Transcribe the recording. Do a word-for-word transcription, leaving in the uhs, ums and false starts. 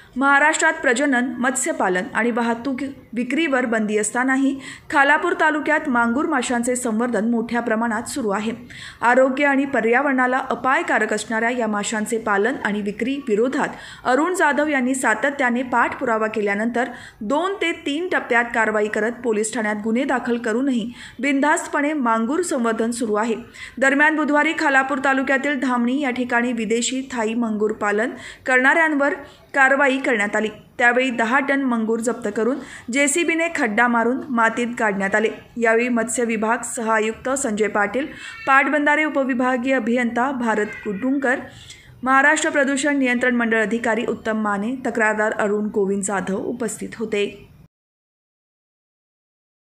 महाराष्ट्रात प्रजनन, मत्स्यपालन आणि वाहतूक विक्रीवर बंदी असतानाही खालापूर तालुक्यात मांगूर माशांचे संवर्धन मोठ्या प्रमाणात सुरू आहे। आरोग्य आणि पर्यावरणाला अपायकारक असणाऱ्या या माशांचे पालन आणि विक्री विरोधात अरुण जाधव यांनी सातत्याने पाठपुरावा केल्यानंतर दोन ते तीन टप्प्यात कारवाई करत पोलीस ठाण्यात गुन्हे दाखल करूनही बिनधास्तपणे मांगूर संवर्धन सुरू आहे। दरम्यान बुधवारी खालापूर तालुक्यातील धामणी या ठिकाणी विदेशी थाई मंगूर पालन करणाऱ्यांवर कारवाई करण्यात आली। त्यावेळी दहा टन मंगूर जप्त करून जेसीबीने खड्डा मारून मातीत काढण्यात आले। यावेळी मत्स्य विभाग सह आयुक्त संजय पाटील, पाटबंधारे उपविभागीय अभियंता भारत कुटुंकर, महाराष्ट्र प्रदूषण नियंत्रण मंडळ अधिकारी उत्तम माने, तक्रारदार अरुण गोविंद जाधव उपस्थित होते।